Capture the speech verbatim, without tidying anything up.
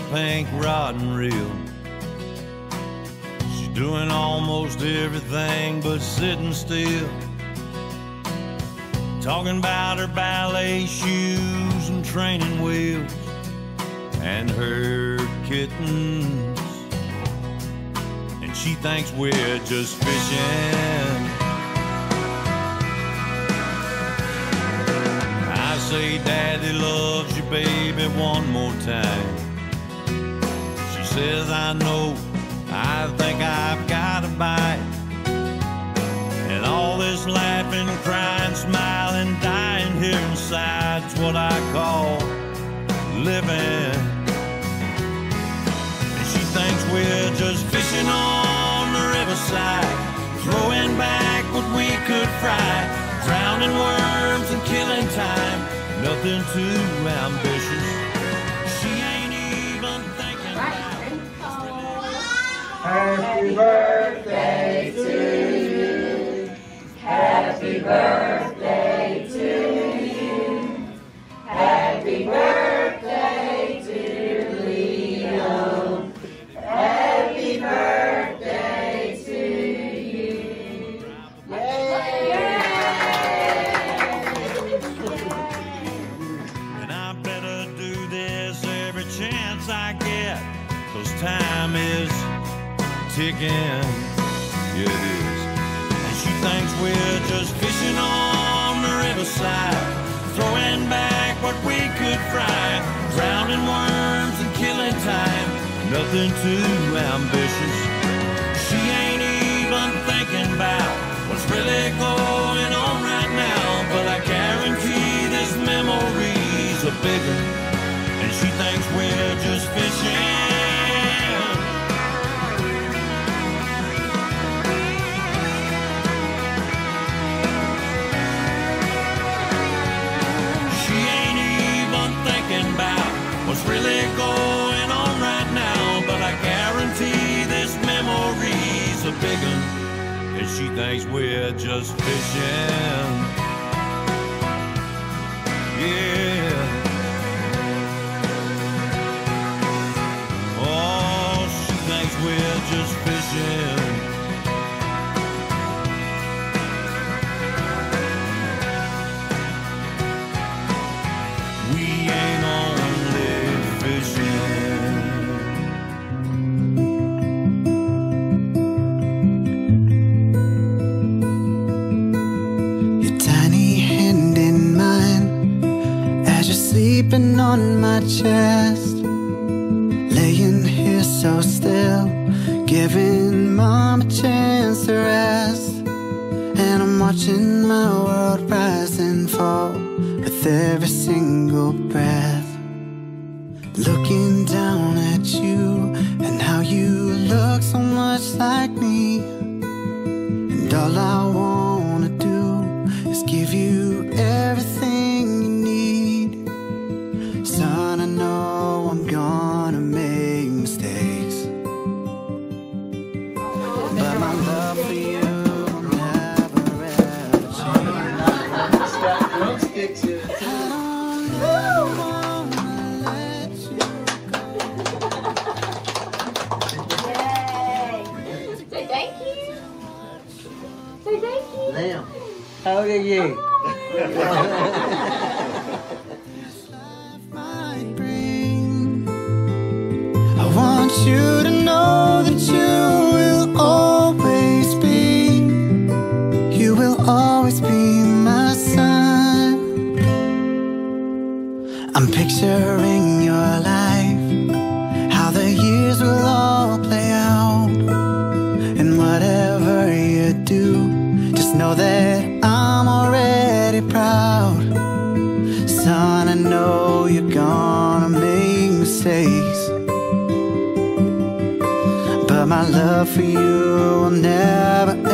pink rod and reel. She's doing almost everything but sitting still, talking about her ballet shoes and training wheels and her kittens. And she thinks we're just fishing. I say, Daddy loves you, baby, one more time. She says, I know, I think I've got a bite. And all this laughing, crying, smiling, dying here inside's what I call living. And she thinks we're just fishing on the riverside, throwing back what we could fry, drowning worms and killing time. Nothing too ambitious. She ain't even thinking about it. Happy birthday to you. Happy birthday to you. Happy birthday to Leo. Happy birthday to you. And I better do this every chance I get, 'cause time is ticking. Yeah, it is. And she thinks we're just fishing on the riverside, throwing back what we could fry, drowning worms and killing time. Nothing too ambitious. She ain't even thinking about what's really going on right now. But I guarantee this memory's a big one, and she thinks we're just fishing. She ain't even thinking about what's really going on right now. But I guarantee this memory's a big one, and she thinks we're just fishing. Yeah. Oh, she thinks we're just fishing. We ain't only fishing. Your tiny hand in mine as you're sleeping on my chest, laying here so still, giving mom a chance to rest. And I'm watching my world rise and fall with every single breath, looking down at you and how you look so much like me. And all I wanna do is give you everything you need. Son, I know I'm gonna make mistakes, but my love for you will never ever change. Don't stick to it. I don't ever wanna let you go. Yay! Say thank you. Say thank you. Liam, how old are you? Might bring. I want you to know that you will always be, you will always be my son. I'm picturing your life, how the years will all play out. And whatever you do, just know that I'm already proud. Son, I know you're gonna make mistakes, but my love for you will never